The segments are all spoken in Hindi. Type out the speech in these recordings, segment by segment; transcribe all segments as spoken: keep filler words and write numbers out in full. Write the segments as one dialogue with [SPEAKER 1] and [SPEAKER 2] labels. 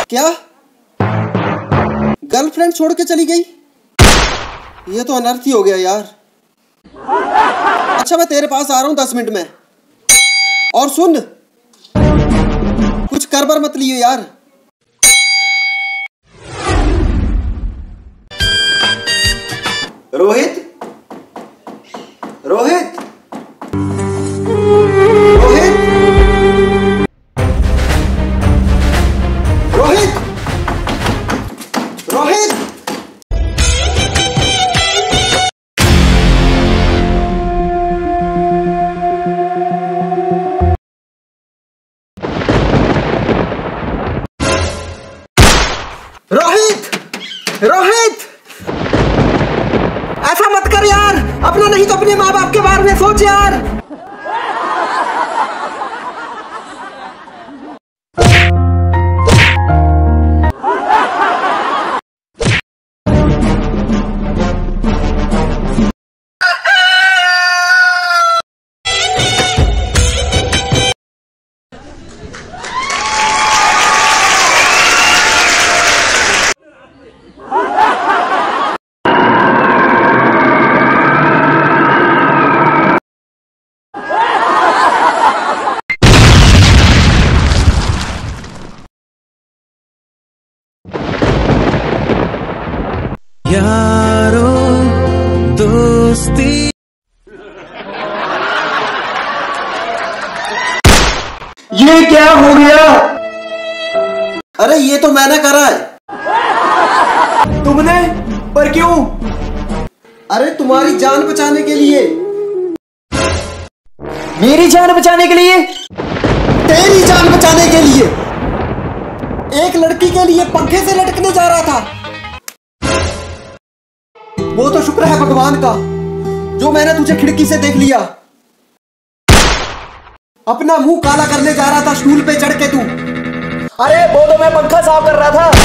[SPEAKER 1] क्या गर्लफ्रेंड छोड़ के चली गई? ये तो अनर्थ ही हो गया यार। अच्छा मैं तेरे पास आ रहा हूँ दस मिनट में। और सुन, कुछ कर बर मत लियो यार। रोहित, रोहित, रोहित, रोहित, रोहित। रोहित, रोहित, ऐसा मत कर यार। अपना नहीं तो अपने माँ बाप के बारे में सोच यार।
[SPEAKER 2] यारो दोस्ती।
[SPEAKER 1] ये क्या हो गया? अरे ये तो मैंने करा है।
[SPEAKER 3] तुमने? पर क्यों?
[SPEAKER 1] अरे तुम्हारी जान बचाने के लिए।
[SPEAKER 3] मेरी जान बचाने के लिए?
[SPEAKER 1] तेरी जान बचाने के लिए। एक लड़की के लिए पंखे से लटकने जा रहा था। वो तो शुक्र है भगवान का जो मैंने तुझे खिड़की से देख लिया। अपना मुंह काला करने जा रहा था स्टूल पे चढ़ के तू।
[SPEAKER 3] अरे वो तो मैं पंखा साफ कर रहा था।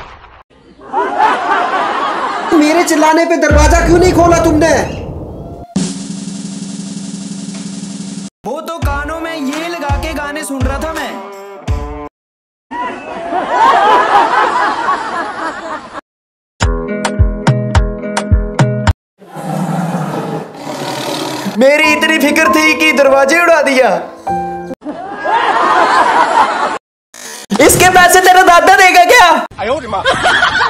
[SPEAKER 1] मेरे चिल्लाने पे दरवाजा क्यों नहीं खोला तुमने?
[SPEAKER 3] वो तो कानों में ये लगा के गाने सुन रहा था मैं। मेरी इतनी फिक्र थी कि दरवाजे उड़ा दिया। इसके पैसे तेरा दादा देगा क्या?